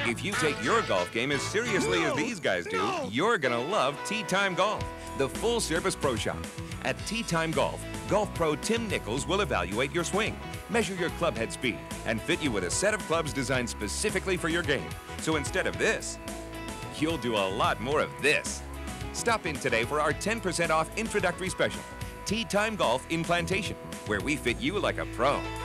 If you take your golf game as seriously as these guys do, you're gonna love Tee Time Golf, the full-service pro shop. At Tee Time Golf, golf pro Tim Nichols will evaluate your swing, measure your club head speed, and fit you with a set of clubs designed specifically for your game. So instead of this, you'll do a lot more of this. Stop in today for our 10% off introductory special, Tee Time Golf in Plantation, where we fit you like a pro.